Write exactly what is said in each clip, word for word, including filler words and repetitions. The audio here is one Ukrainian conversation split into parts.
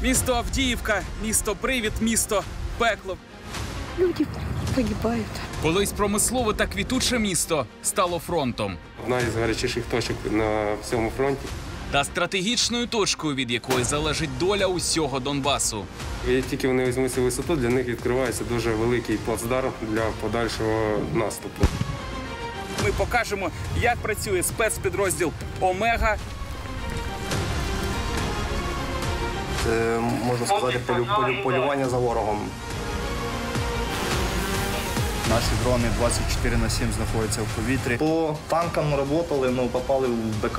Місто Авдіївка, місто привід, місто пекло. Люди погибають. Колись промислове та квітуче місто стало фронтом. Одна із гарячіших точок на всьому фронті. Та стратегічною точкою, від якої залежить доля усього Донбасу. Як тільки вони візьмуть цю висоту, для них відкривається дуже великий плацдарм для подальшого наступу. Ми покажемо, як працює спецпідрозділ «Омега». Це, можна сказати, полю, полю, полювання за ворогом. Наші дрони двадцять чотири на сім знаходяться в повітрі. По танкам працювали, але попали в БК.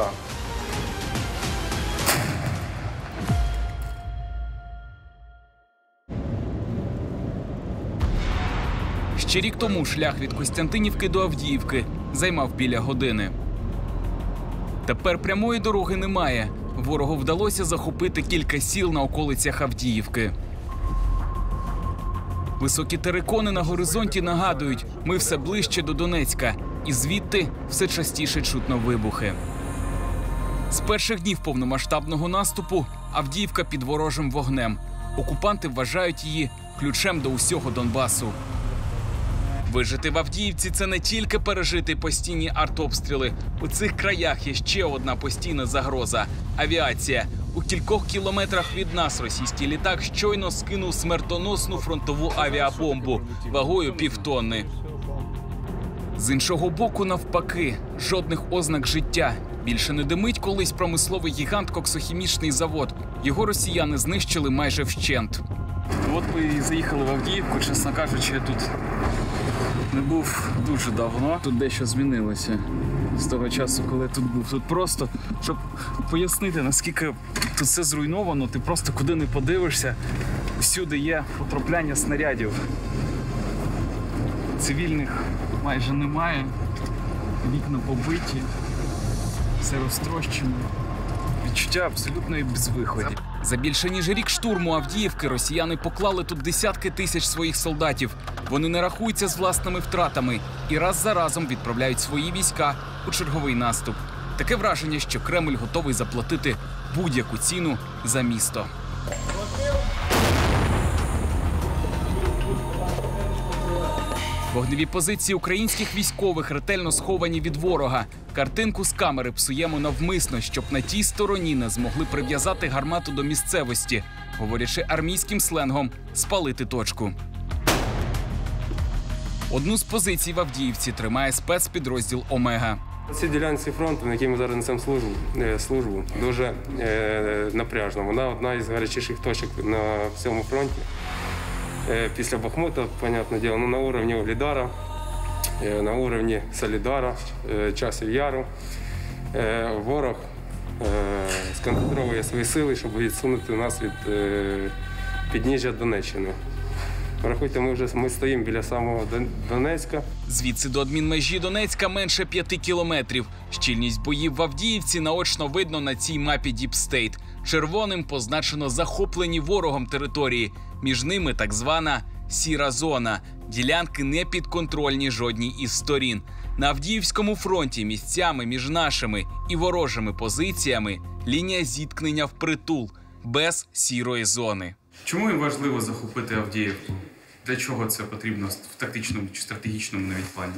Ще рік тому шлях від Костянтинівки до Авдіївки займав біля години. Тепер прямої дороги немає. Ворогу вдалося захопити кілька сіл на околицях Авдіївки. Високі терикони на горизонті нагадують, ми все ближче до Донецька. І звідти все частіше чутно вибухи. З перших днів повномасштабного наступу Авдіївка під ворожим вогнем. Окупанти вважають її ключем до усього Донбасу. Вижити в Авдіївці – це не тільки пережити постійні артобстріли. У цих краях є ще одна постійна загроза – авіація. У кількох кілометрах від нас російський літак щойно скинув смертоносну фронтову авіабомбу вагою півтонни. З іншого боку, навпаки, жодних ознак життя. Більше не димить колись промисловий гігант коксохімічний завод. Його росіяни знищили майже вщент. От ми і заїхали в Авдіївку, чесно кажучи, я тут не був дуже давно. Тут дещо змінилося з того часу, коли я тут був. Тут просто, щоб пояснити, наскільки тут все зруйновано, ти просто куди не подивишся, всюди є потрапляння снарядів. Цивільних майже немає, вікна побиті, все розтрощено. Відчуття абсолютної безвиході. За більше ніж рік штурму Авдіївки росіяни поклали тут десятки тисяч своїх солдатів. Вони не рахуються з власними втратами і раз за разом відправляють свої війська у черговий наступ. Таке враження, що Кремль готовий заплатити будь-яку ціну за місто. Вогневі позиції українських військових ретельно сховані від ворога. Картинку з камери псуємо навмисно, щоб на тій стороні не змогли прив'язати гармату до місцевості, говорячи армійським сленгом «спалити точку». Одну з позицій в Авдіївці тримає спецпідрозділ «Омега». Ці ділянці фронту, на якій ми зараз несемо службу, службу дуже е, напряжна. Вона одна із гарячіших точок на всьому фронті. Після Бахмута, понятне діло, ну, на уровні Угледара, на уровні Солідара, Часів Яру. Ворог сконцентровує свої сили, щоб відсунути нас від підніжжя Донеччини. Рахуйте, ми вже ми стоїмо біля самого Донецька. Звідси до адмінмежі Донецька менше п'яти кілометрів. Щільність боїв в Авдіївці наочно видно на цій мапі Deep State. Червоним позначено захоплені ворогом території. Між ними так звана «сіра зона». Ділянки не підконтрольні жодній із сторін. На Авдіївському фронті місцями між нашими і ворожими позиціями лінія зіткнення впритул, без сірої зони. Чому їм важливо захопити Авдіївку? Для чого це потрібно в тактичному чи стратегічному навіть плані?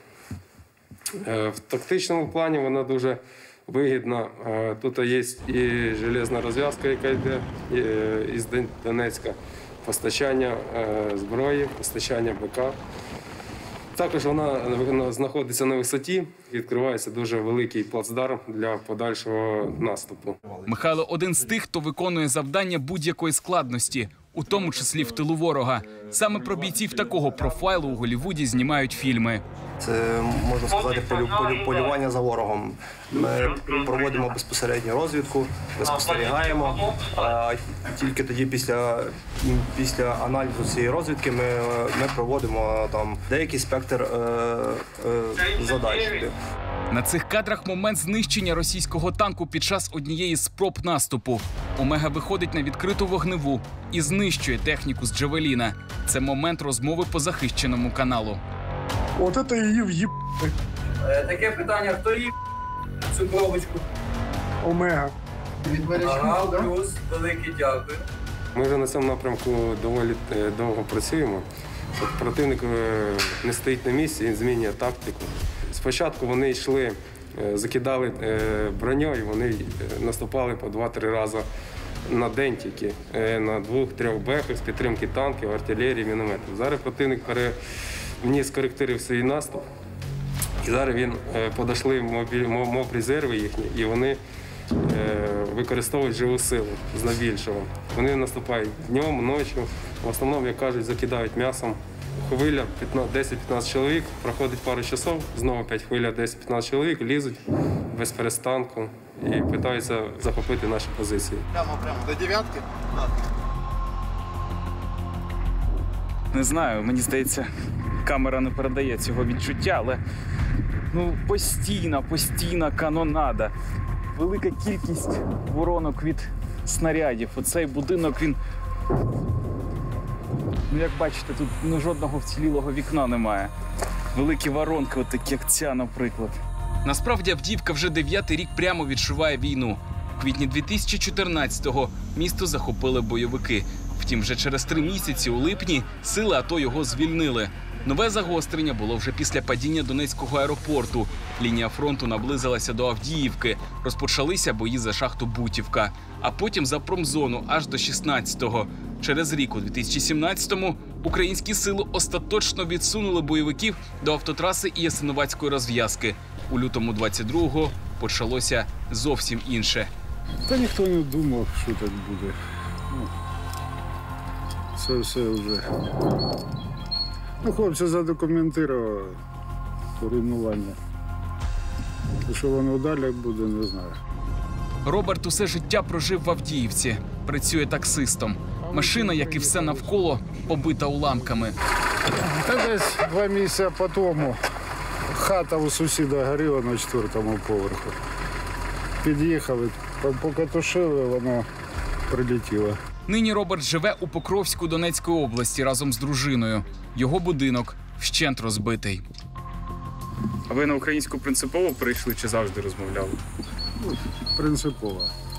В тактичному плані вона дуже вигідна. Тут є і железна розв'язка, яка йде із Донецька, постачання зброї, постачання БК. Також вона знаходиться на висоті, відкривається дуже великий плацдарм для подальшого наступу. Михайло один з тих, хто виконує завдання будь-якої складності, у тому числі в тилу ворога. Саме про бійців такого профайлу у Голлівуді знімають фільми. Це, можна сказати, полю, полю, полювання за ворогом. Ми проводимо безпосередню розвідку, ми спостерігаємо. А тільки тоді, після, після аналізу цієї розвідки, ми, ми проводимо там деякий спектр е, е, задач. На цих кадрах момент знищення російського танку під час однієї з спроб наступу. Омега виходить на відкриту вогневу і знищує техніку з Джавеліна. Це момент розмови по захищеному каналу. От це її в'їбати. Таке питання, хто їб цю коробочку? Омега. Ага, плюс, велике дякую. Ми вже на цьому напрямку доволі е, довго працюємо. От противник е, не стоїть на місці, він змінює тактику. Спочатку вони йшли, е, закидали е, броньою, вони е, наступали по два-три рази на день тільки, е, на двох-трьох бехах з підтримки танків, артилерії, мінометів. Зараз противник пере... мені скоректив свій наступ. І зараз він е, подійшли мобіль, моб резерви їхні, і вони е, використовують живу силу здебільшого. Вони наступають днем, ночі, в основному, як кажуть, закидають м'ясом. Хвиля десять-п'ятнадцять чоловік, проходить пару часов, знову п'ять хвиля десять-п'ятнадцять чоловік, лізуть без перестанку і намагаються захопити наші позиції. Прямо-прямо до дев'ятки? Не знаю, мені здається, камера не передає цього відчуття, але ну, постійна, постійна канонада. Велика кількість воронок від снарядів. Оцей будинок, він... Ну, як бачите, тут ну, жодного вцілілого вікна немає. Великі воронки, от такі, як ця, наприклад. Насправді, Авдіївка вже дев'ятий рік прямо відчуває війну. У квітні дві тисячі чотирнадцятого місто захопили бойовики. Втім, вже через три місяці, у липні, сили АТО його звільнили. Нове загострення було вже після падіння Донецького аеропорту. Лінія фронту наблизилася до Авдіївки. Розпочалися бої за шахту Бутівка. А потім за промзону аж до шістнадцятого. Через рік, у дві тисячі сімнадцятому, українські сили остаточно відсунули бойовиків до автотраси і Ясиновацької розв'язки. У лютому двадцять другого почалося зовсім інше. Та ніхто не думав, що так буде. Ну, це все вже. Ну, хлопці задокументували руйнування. Що воно далі буде, не знаю. Роберт усе життя прожив в Авдіївці. Працює таксистом. Машина, як і все навколо, побита уламками. Та десь два місяці по тому хата у сусіда горіла на четвертому поверху. Під'їхали, поки тушили, воно прилетіло. Нині Роберт живе у Покровську Донецької області разом з дружиною. Його будинок вщент розбитий. А ви на українську принципово прийшли чи завжди розмовляли? Принципово.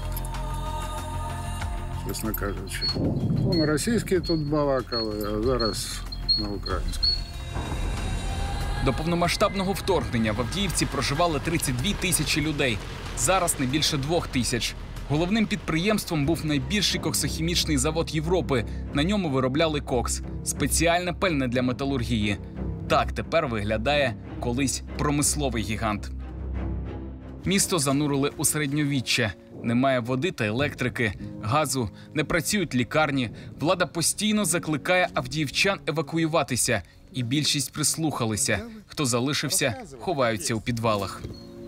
Чесно кажучи. Ну, на російській тут балакали, а зараз на українській. До повномасштабного вторгнення в Авдіївці проживали тридцять дві тисячі людей. Зараз не більше двох тисяч. Головним підприємством був найбільший коксохімічний завод Європи. На ньому виробляли кокс – спеціальне пальне для металургії. Так тепер виглядає колись промисловий гігант. Місто занурили у середньовіччя. Немає води та електрики, газу, не працюють лікарні. Влада постійно закликає авдіївчан евакуюватися. І більшість прислухалися. Хто залишився, ховаються у підвалах.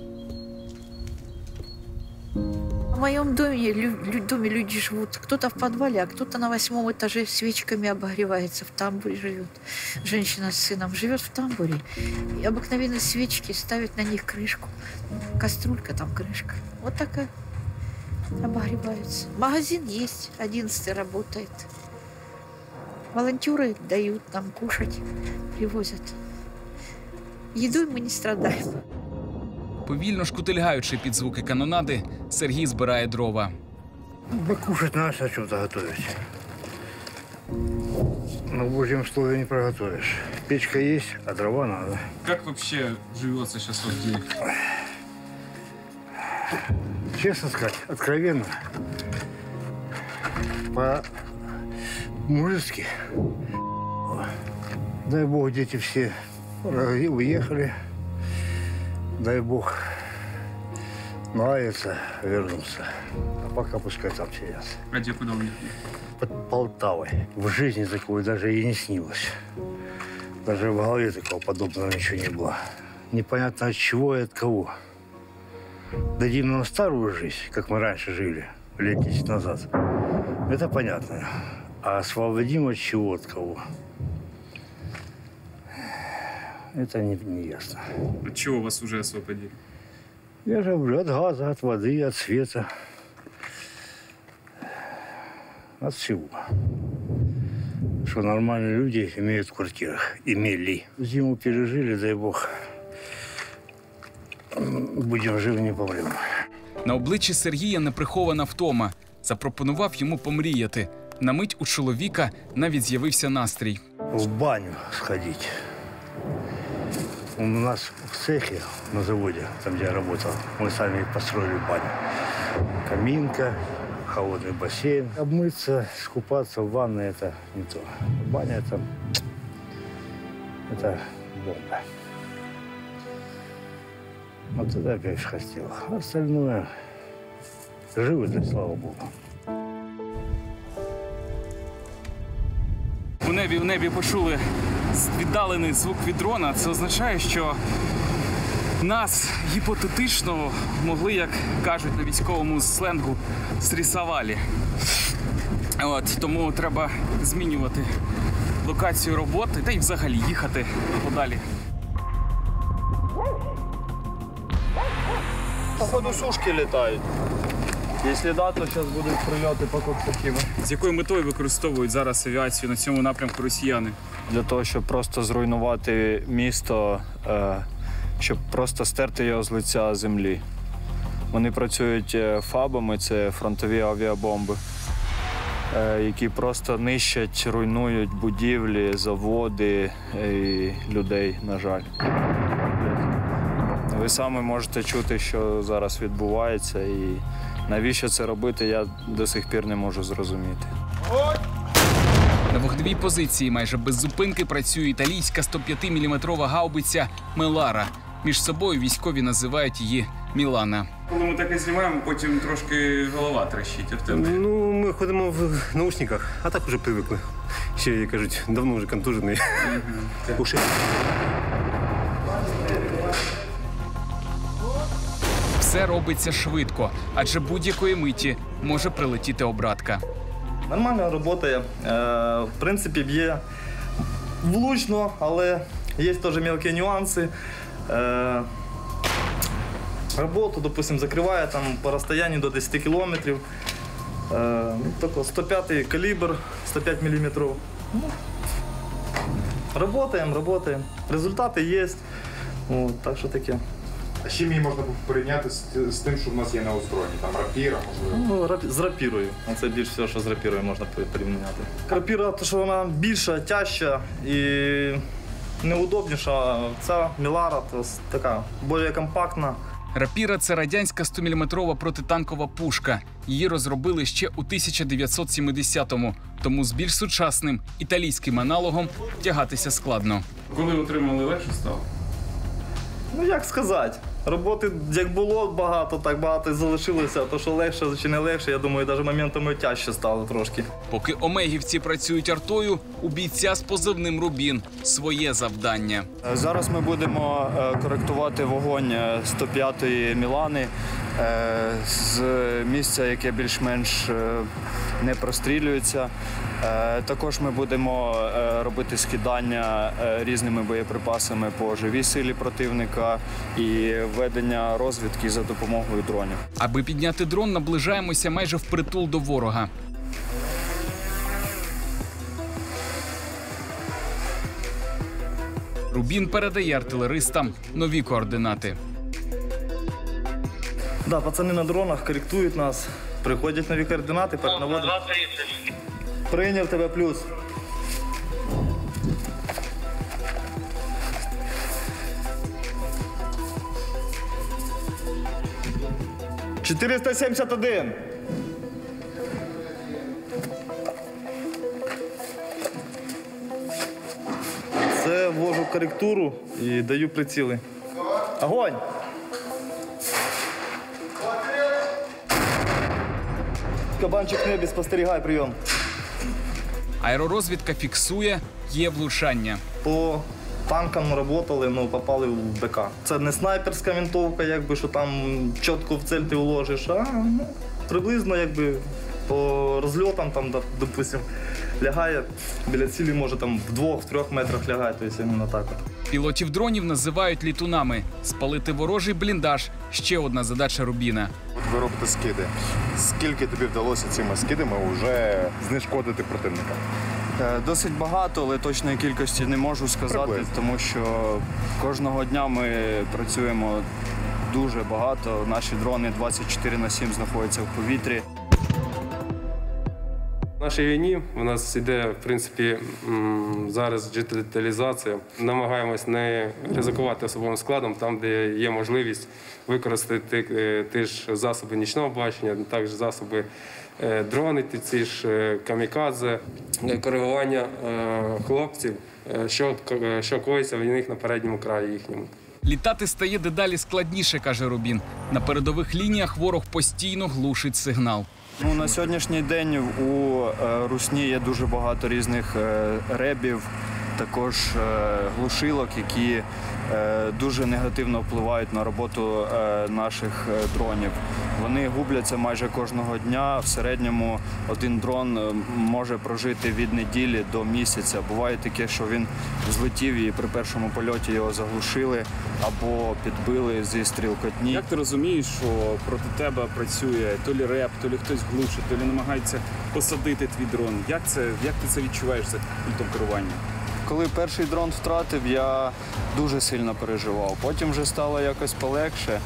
В моем доме, лю, лю, доме люди живут. Кто-то в подвале, а кто-то на восьмом этаже свечками обогревается, в тамбуре живет. Женщина с сыном живет в тамбуре. И обыкновенно свечки ставят на них крышку. Кастрюлька, там крышка. Вот такая. Обогреваются. Магазин есть, одиннадцатый работает. Волонтеры дают нам кушать, привозят. Едой мы не страдаем. Повільно шкутильгаючи під звуки канонади, Сергій збирає дрова. Да кушать надо, а что-то готовить. Но в Божьем слове не приготовишь. Печка есть, а дрова надо. Как вообще живется сейчас в Авдіївці? Честно сказать, откровенно, по-мужески. Дай Бог, дети все уехали. Дай Бог, нравится, вернуться. А пока пускай там сидят. А где куда уехали? Под Полтавой. В жизни такого даже и не снилось. Даже в голове такого подобного ничего не было. Непонятно от чего и от кого. Дадим нам старую жизнь, как мы раньше жили, лет десять назад. Это понятно. А освободим от чего, от кого? Это не, не ясно. От чего вас уже освободили? Я же говорю, от газа, от воды, от света. От всего. Что нормальные люди имеют в квартирах. Имели. Зиму пережили, дай Бог. Будем живы, не помрем. На обличчі Сергія неприхована втома. Запропонував йому помріяти. На мить у чоловіка навіть з'явився настрій. В баню сходить. У нас в цехе на заводе, там где я работал, мы сами построили баню. Каминка, холодный бассейн. Обмыться, искупаться в ванной – это не то. Баня – это, это бомба. Вот туда я, конечно, хотел. А остальное живы, да, слава Богу. У небі, в небі почули віддалений звук від дрона. Це означає, що нас гіпотетично могли, як кажуть на військовому сленгу, срисували. От, тому треба змінювати локацію роботи та й взагалі їхати подалі. Походу сушки літають. Якщо да, то зараз будуть прильоти по Коксахіму. З якою метою використовують зараз авіацію на цьому напрямку росіяни? Для того, щоб просто зруйнувати місто, щоб просто стерти його з лиця землі. Вони працюють фабами, це фронтові авіабомби, які просто нищать, руйнують будівлі, заводи і людей, на жаль. Ви самі можете чути, що зараз відбувається, і навіщо це робити, я до сих пір не можу зрозуміти. На вогневій позиції майже без зупинки працює італійська сто п'ять міліметрова гаубиця «Мелара». Між собою військові називають її «Мілана». Коли ми таке знімаємо, потім трошки голова трещить. А в тебе? Ну, ми ходимо в наушниках, а так вже привикли. Ще, як кажуть, давно вже контужений. Уши. Все робиться швидко, адже будь-якої миті може прилетіти обратка. Нормально працює. В принципі, б'є влучно, але є теж мелкі нюанси. Роботу, допустим, закриває там по розстоянню до десяти кілометрів. сто п'ятий калібр, сто п'ять міліметрів. Працюємо, працюємо. Результати є. От, так що таке. А з чим її можна порівняти з, з тим, що в нас є на озброєнні? Там рапіра, можливо? Ну, рап... з рапірою. Це більше всього, що з рапірою можна порівняти. Рапіра, то що вона більша, тяжча і неудобніша. Ця Мелара, то така, більш компактна. Рапіра – це радянська сто міліметрова протитанкова пушка. Її розробили ще у тисяча дев'ятсот сімдесятому, тому з більш сучасним італійським аналогом тягатися складно. Коли отримали, легше стало? Ну, як сказати, роботи як було багато, так багато і залишилося. То, що легше чи не легше, я думаю, навіть моментами тяжче стало трошки. Поки омегівці працюють артою, у бійця з позивним «Рубін» своє завдання. Зараз ми будемо коректувати вогонь сто п'ятої «Мілани» з місця, яке більш-менш не прострілюється. Також ми будемо робити скидання різними боєприпасами по живій силі противника і ведення розвідки за допомогою дронів. Аби підняти дрон, наближаємося майже впритул до ворога. Рубін передає артилеристам нові координати. Да, пацани на дронах коректують нас, приходять нові координати, перенаводять. Прийняв тебе плюс. чотириста сімдесят один. Це ввожу коректуру і даю приціли. Огонь! Кабанчик в небі, спостерігай, прийом. Аеророзвідка фіксує, є влучання. По танкам працювали, ну, попали в БК. Це не снайперська винтовка, якби, що там чітко в цель ти уложиш, а ну, приблизно якби, по розльотам, там, допустим, лягає біля цілі, може там в двох-трьох метрах лягає, тобто іменно так. Пілотів дронів називають літунами. Спалити ворожий бліндаж – ще одна задача Рубіна. От ви робите скиди. Скільки тобі вдалося цими скидами вже знешкодити противника? Досить багато, але точної кількості не можу сказати, Приблизно. тому що кожного дня ми працюємо дуже багато. Наші дрони двадцять чотири на сім знаходяться в повітрі. В нашій війні у нас йде, в принципі, зараз діджиталізація. Намагаємось не ризикувати особовим складом там, де є можливість використати ті ж засоби нічного бачення, також засоби дрони, ці ж камікадзе, коригування хлопців, що, що коїться в них на передньому краї їхньому. Літати стає дедалі складніше, каже Рубін. На передових лініях ворог постійно глушить сигнал. Ну, на сьогоднішній день у е, Русні є дуже багато різних е, ребів, також е, глушилок, які е, дуже негативно впливають на роботу е, наших е, дронів. Вони губляться майже кожного дня. В середньому один дрон може прожити від неділі до місяця. Буває таке, що він злетів і при першому польоті його заглушили або підбили зі стрілкотні. Як ти розумієш, що проти тебе працює то лі реп, то лі хтось глушить, то лі намагається посадити твій дрон? Як це, як ти це відчуваєш за пультом керування? Коли перший дрон втратив, я дуже сильно переживав. Потім вже стало якось полегше.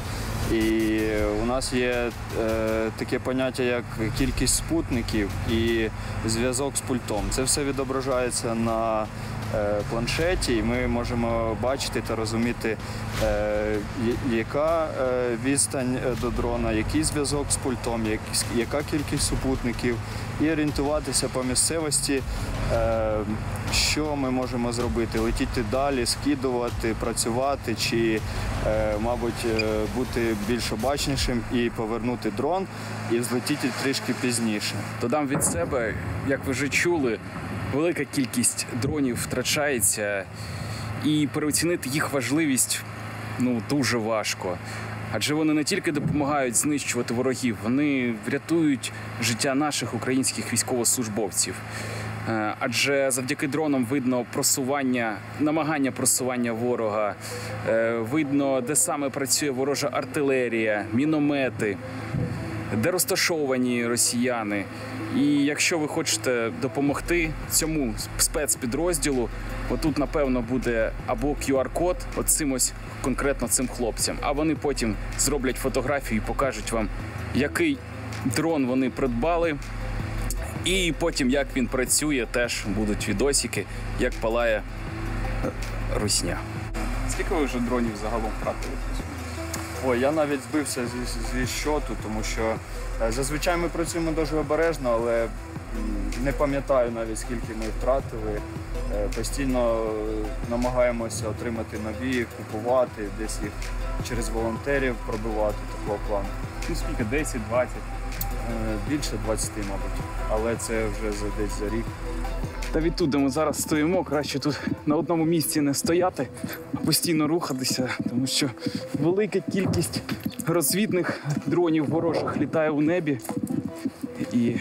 І у нас є е, таке поняття, як кількість спутників і зв'язок з пультом. Це все відображається на е, планшеті, і ми можемо бачити та розуміти, е, яка е, відстань до дрона, який зв'язок з пультом, як, яка кількість супутників, і орієнтуватися по місцевості, е, що ми можемо зробити. Летіти далі, скидувати, працювати чи, е, мабуть, бути більш обачнішим і повернути дрон і злетіти трішки пізніше. Додам від себе, як ви вже чули, велика кількість дронів втрачається, і переоцінити їх важливість ну, дуже важко. Адже вони не тільки допомагають знищувати ворогів, вони врятують життя наших українських військовослужбовців. Адже завдяки дронам видно просування, намагання просування ворога, видно, де саме працює ворожа артилерія, міномети, де розташовані росіяни. І якщо ви хочете допомогти цьому спецпідрозділу, отут, напевно, буде або кю ар-код от цим ось конкретно цим хлопцям, а вони потім зроблять фотографію і покажуть вам, який дрон вони придбали, і потім, як він працює, теж будуть відосики, як палає русня. Скільки ви вже дронів загалом втратили? Ой, я навіть збився зі, зі щоту, тому що зазвичай ми працюємо дуже обережно, але не пам'ятаю навіть, скільки ми втратили. Постійно намагаємося отримати нові, купувати, десь їх через волонтерів пробивати такого плану. Ну скільки? десять, двадцять? Більше двадцяти, мабуть, але це вже за, десь за рік. Та відтуди, де ми зараз стоїмо, краще тут на одному місці не стояти, а постійно рухатися, тому що велика кількість розвідних дронів ворожих літає у небі. І,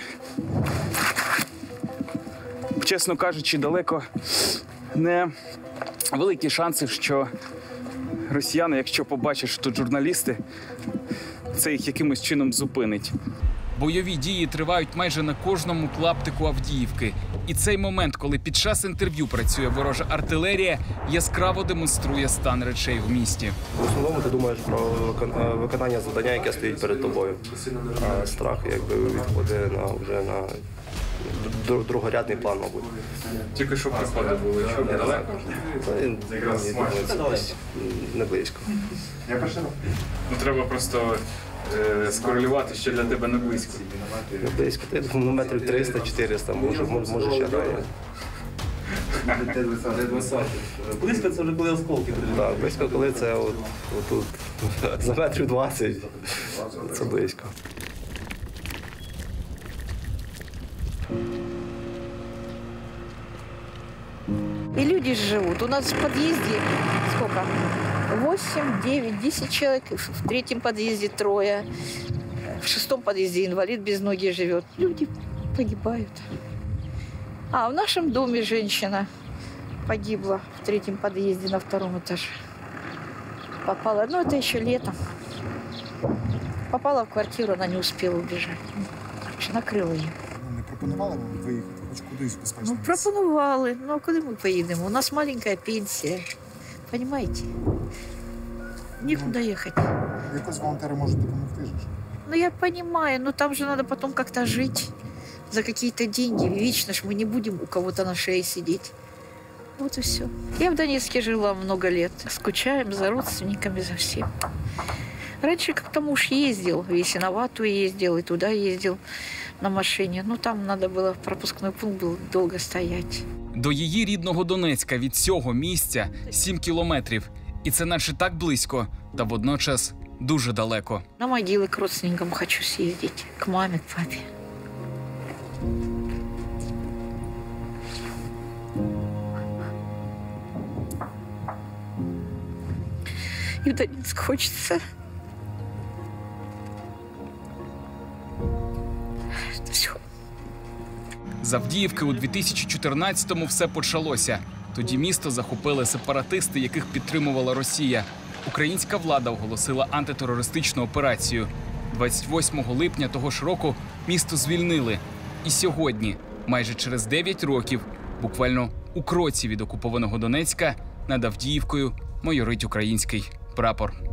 чесно кажучи, далеко не великі шанси, що росіяни, якщо побачать, що тут журналісти, це їх якимось чином зупинить. Бойові дії тривають майже на кожному клаптику Авдіївки. І цей момент, коли під час інтерв'ю працює ворожа артилерія, яскраво демонструє стан речей в місті. В основному ти думаєш про виконання завдання, яке стоїть перед тобою. А страх якби відходить на, вже на другорядний план, мабуть. Тільки що приходи були, що недалеко? Не близько. Ну, треба просто е, скорелювати, що для тебе не близько. Не близько. Я думаю, метрів триста-чотириста, може, може ще далі. Близько це вже коли осколки. Так, близько, коли це от, отут за метрів двадцять. Це близько. И люди живут. У нас в подъезде сколько? восемь, девять, десять человек. В третьем подъезде трое. В шестом подъезде инвалид без ноги живет. Люди погибают. А в нашем доме женщина погибла в третьем подъезде на втором этаже. Попала, ну это еще летом. Попала в квартиру, она не успела убежать. Короче, накрыла ее. Не пропонували вам виїхати хоч кудись безпечно? Ну, пропонували. Ну, а куди ми поїдемо? У нас маленькая пенсія. Понимаете? Некуда ехать. Якось волонтери можуть допомогти ж. Ну, я понимаю, но там же надо потом как-то жить. за какие-то деньги. Вечно ж мы не будем у кого-то на шее сидеть. Вот и все. Я в Донецке жила много лет. Скучаем за родственниками, за всем. Раньше как-то муж ездил, и в Ясиновату ездил, и туда ездил на машине. Ну, там надо было, пропускной пункт был, долго стоять. До її рідного Донецька від цього місця сім кілометрів. І це наче так близько, та водночас дуже далеко. На могилы к родственникам хочу съездить, к маме, к папе. И в Донецк хочется. Это все. З Авдіївки у дві тисячі чотирнадцятому все почалося. Тоді місто захопили сепаратисти, яких підтримувала Росія. Українська влада оголосила антитерористичну операцію. двадцять восьмого липня того ж року місто звільнили. І сьогодні, майже через дев'ять років, буквально у кроці від окупованого Донецька, над Авдіївкою майорить український прапор.